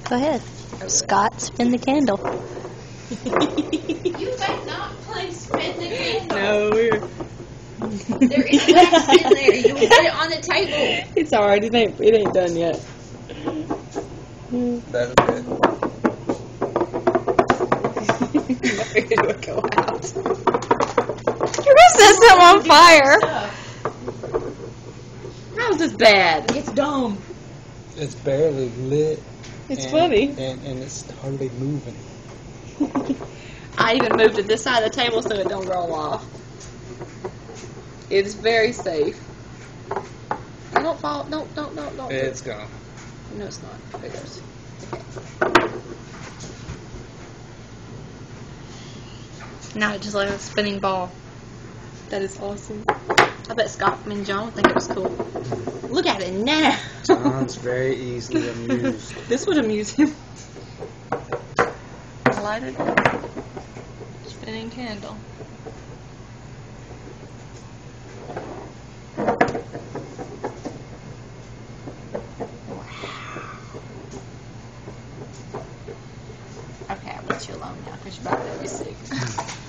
Go ahead. Scott, spin the candle. You may not play spin the candle. No, we're. There is wax in there. You will put it on the table. It's alright. It ain't done yet. That's good. It will go out. You're gonna set something on fire. How's this bad? It's dumb. It's barely lit. It's funny. And it's hardly moving. I even moved to this side of the table so it don't roll off. It's very safe. Don't fall. Don't. It's gone. No, it's not. There it goes. Now it's just like a spinning ball. That is awesome. I bet Scott and John would think it was cool. Look at it now. John's very easily amused. This would amuse him. Lighted spinning candle. Okay, I'll let you alone now because you're about to be sick.